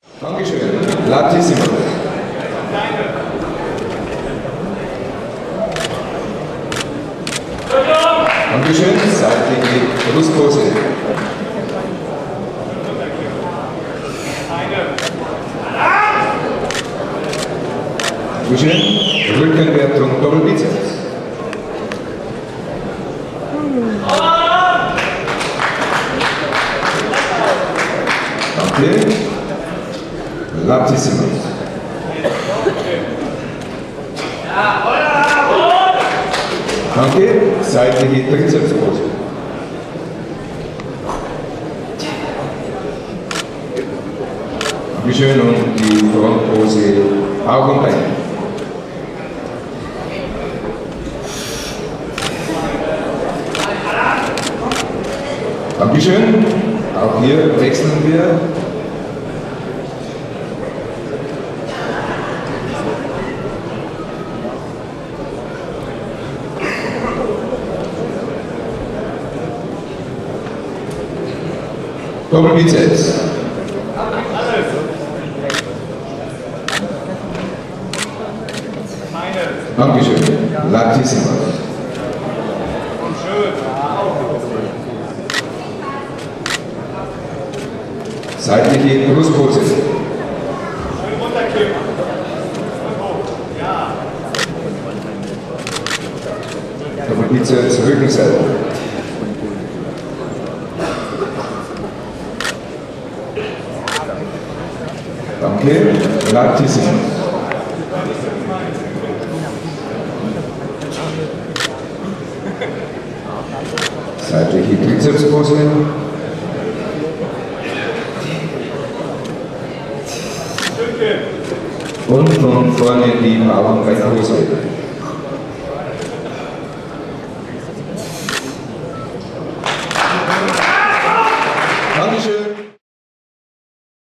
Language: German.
Dankeschön. Latissimo. Dankeschön. Seitliche Brustpose. Dankeschön. Rückenwertung Doppelbizeps. Danke. Latissimo. Danke. Seitliche Trizepspose. Dankeschön und die Frontpose Bauch und Bein. Dankeschön. Auch hier wechseln wir. Doppelbizeps. Dankeschön. Latissimo. Seitliche Brustpose. Doppelbizeps Rückenseite. Danke. Latissimo. Seitliche Trizepspose. Und von vorne die Bauch- und Beinpose.